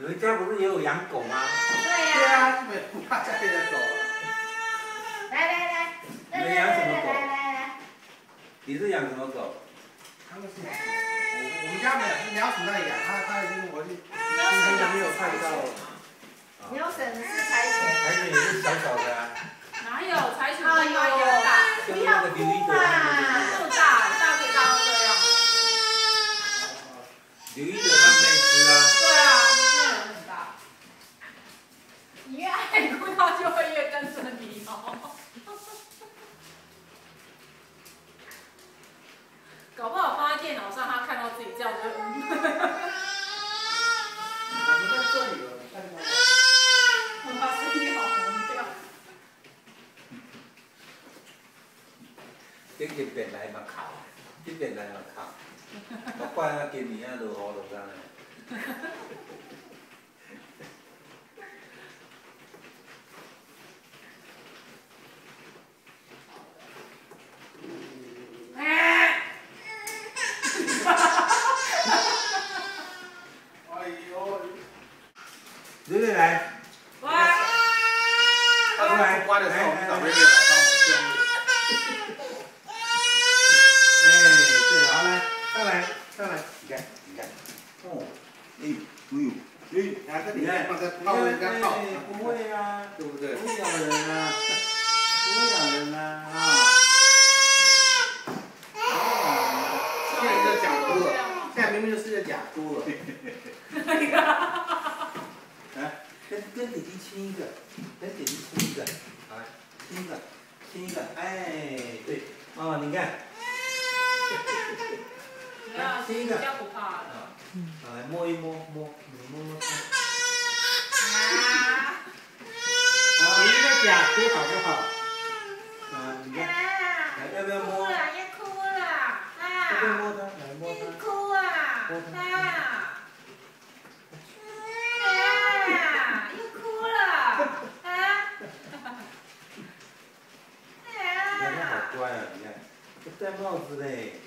们家不是也有养狗吗？ 对呀。对啊，我爸家里的狗。 来， 你们养什么狗？ 来。 你是养什么狗？ 他们是我们家没有，是鸟鼠在养，他已经我就今天没有看到。 你有省是柴犬。 柴犬也是小小的啊。 哪有柴犬？ 哎呦，不要哭嘛！ 这么大，大可以大到这样。 刘一德他们在吃啊。 对啊，真的很大。你越爱哭，它就会越跟着你哦。搞不好放在电脑上，他看到自己这样就。 我们在这里了，你看到吗？ 他声音好洪亮。 这个变来嘛靠，这边来嘛靠，我怪啊今年啊落雨落啥呢？瑞瑞来， 喂， 他来关的时候，我们找瑞瑞来帮我们救命。 哎，对，好来，上来，你看，哦，哎， 你看，放在泡人家泡， 不会啊， 对不对？ 不会咬人啊，不会咬人啊，啊。 现在是假猪了，现在明明就是个假猪了。跟弟弟亲一个，跟弟弟亲一个，好来，亲一个，哎，对，哦，你看， 来亲一个， 比较不怕的。 好来摸一摸，你摸摸看。好，你一个假哭好不好？啊，你看，来要不要摸？ 要哭了啊！ 要不要摸它？来摸它。 哭啊！ 摸它。 又哭了啊！ 你看它好乖啊，你看，还戴帽子嘞，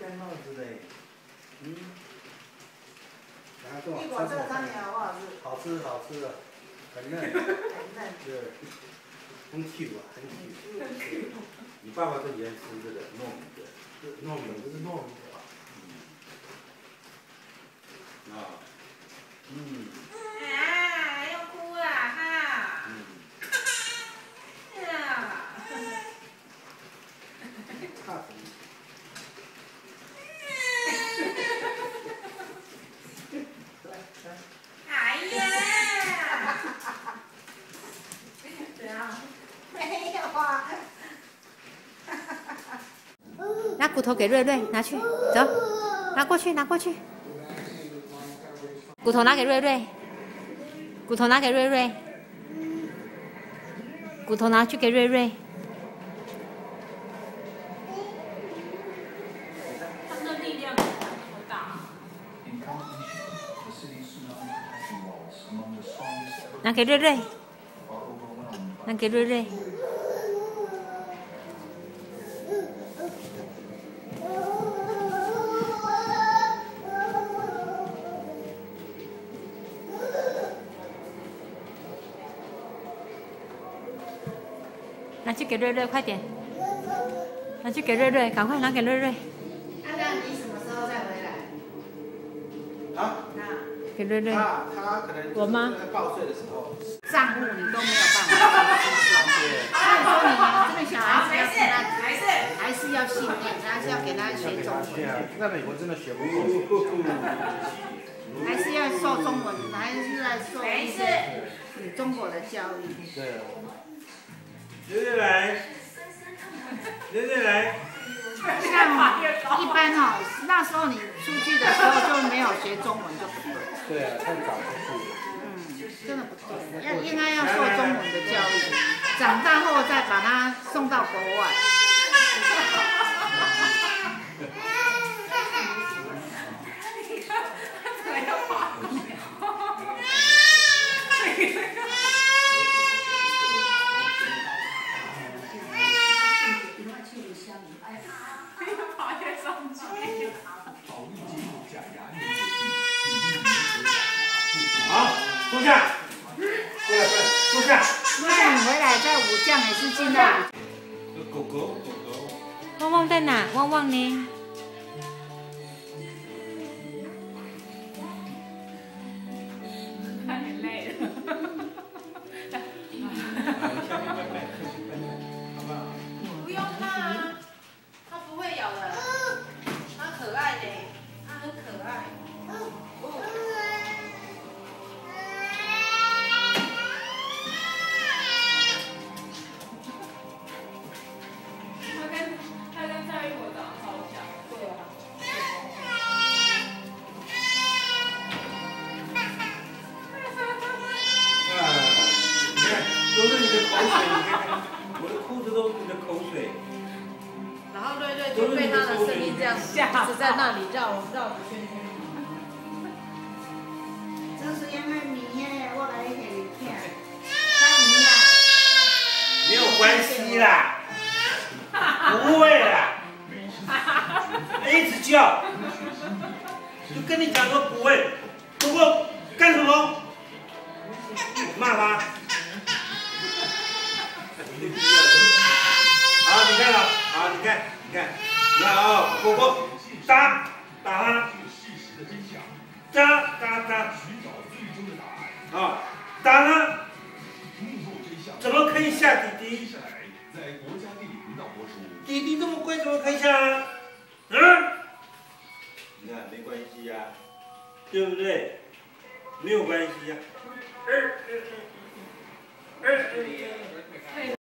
然后一碗这个汤圆好不好吃？ 好吃的，很嫩，对，很 Q 啊，很 Q。你爸爸最喜欢吃这个糯米的， 糯米不是糯米的吧？ 又哭了哈！ 差什么？ 哎呀！怎样？没有啊。 拿骨头给瑞瑞，拿去，走，拿过去。骨头拿给瑞瑞，骨头拿去给瑞瑞。 他的力量那么大。 拿给瑞瑞。拿去给瑞瑞，快点！拿去给瑞瑞，赶快拿给瑞瑞。 阿亮，你什么时候再回来？ 啊？ 给瑞瑞。 他可能我吗？ 报税的时候。 账户你都没有办法支持，所以说你这个小孩子要跟他，还是要训练，还是要给他学中文。 在美国真的学不过。 还是要受中文，还是要受一些中国的教育。 对。 瑞瑞来。 像一般哦，那时候你出去的时候就没有学中文就不对。 对啊，太早出去了。 真的不对，应该要受中文的教育，长大后再把他送到国外。 好。 坐下。过来，坐下。 如果你回来在武将也是进到狗狗。 旺旺在哪？旺旺呢？ 他很累了。不用怕啊，它不会咬的，它可爱的，它很可爱。它跟蔡玉火长得超像。对啊。 你看，都是你的口水，你看看，我的裤子都是你的口水。 然后瑞瑞就被他的声音这样吓着，在那里绕圈圈。 这是因为米耶，我来给你看。他米呀。 没有关系啦，不会啦，一直叫，就跟你讲说不会，不过干什么？骂他。好，你看了，好，你看，来啊，果果，打他，打，啊，打他，怎么可以吓弟弟？弟弟这么乖，怎么可以吓啊？你看没关系呀，对不对？没有关系呀。